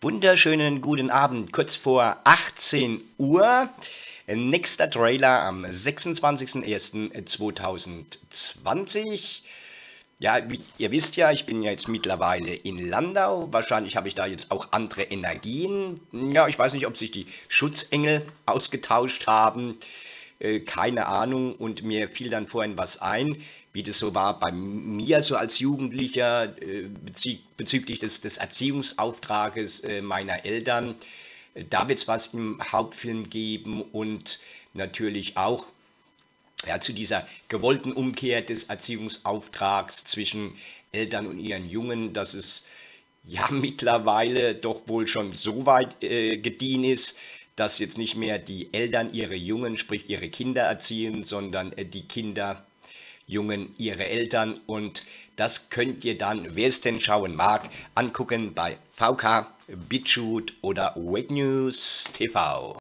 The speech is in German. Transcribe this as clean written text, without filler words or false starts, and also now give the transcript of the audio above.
Wunderschönen guten Abend, kurz vor 18 Uhr. Nächster Trailer am 26.01.2020. Ja, wie ihr wisst ja, ich bin ja jetzt mittlerweile in Landau. Wahrscheinlich habe ich da jetzt auch andere Energien. Ja, ich weiß nicht, ob sich die Schutzengel ausgetauscht haben. Keine Ahnung. Und mir fiel dann vorhin was ein, wie das so war bei mir so als Jugendlicher bezüglich des Erziehungsauftrages meiner Eltern. Da wird es was im Hauptfilm geben und natürlich auch ja, zu dieser gewollten Umkehr des Erziehungsauftrags zwischen Eltern und ihren Jungen, dass es ja mittlerweile doch wohl schon so weit gediehen ist, dass jetzt nicht mehr die Eltern ihre Jungen, sprich ihre Kinder erziehen, sondern die Kinder Jungen ihre Eltern. Und das könnt ihr dann, wer es denn schauen mag, angucken bei VK, BitChute oder Wake News TV.